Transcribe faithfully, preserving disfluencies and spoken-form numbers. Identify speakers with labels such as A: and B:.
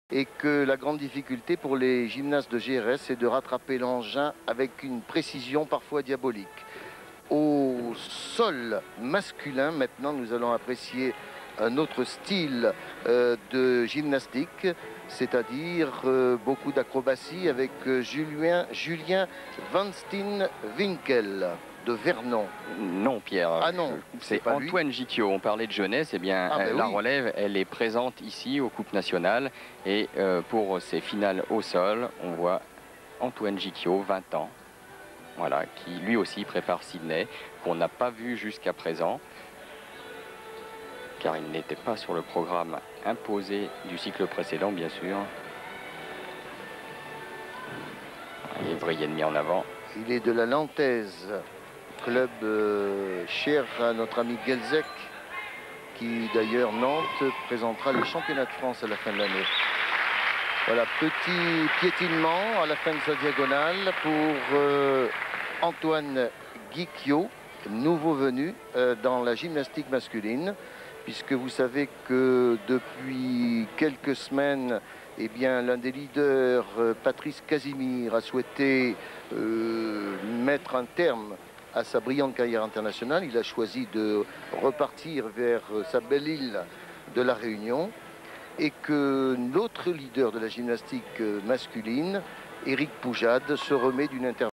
A: Et que la grande difficulté pour les gymnastes de G R S, c'est de rattraper l'engin avec une précision parfois diabolique. Au sol masculin, maintenant, nous allons apprécier un autre style euh, de gymnastique, c'est-à-dire euh, beaucoup d'acrobatie avec euh, Julien, Julien Van Steenwinkel de Vernon.
B: Non, Pierre.
A: Ah non,
B: c'est
A: pas
B: Antoine Gicchio. On parlait de jeunesse, et eh bien
A: ah ben
B: la
A: oui.
B: relève, elle est présente ici aux Coupes nationales. Et euh, pour ces finales au sol, on voit Antoine Gicchio, vingt ans, voilà, qui lui aussi prépare Sydney, qu'on n'a pas vu jusqu'à présent, car il n'était pas sur le programme imposé du cycle précédent, bien sûr. Évrier mis en avant.
A: Il est de la Lantaise, club euh, cher à notre ami Gelzec, qui d'ailleurs, Nantes, présentera les championnats de France à la fin de l'année. Voilà, petit piétinement à la fin de sa diagonale pour euh, Antoine Gicchio, nouveau venu euh, dans la gymnastique masculine, puisque vous savez que depuis quelques semaines, eh bien, l'un des leaders, euh, Patrice Casimir, a souhaité euh, mettre un terme à sa brillante carrière internationale. Il a choisi de repartir vers sa belle île de la Réunion, et que l'autre leader de la gymnastique masculine, Éric Poujade, se remet d'une intervention.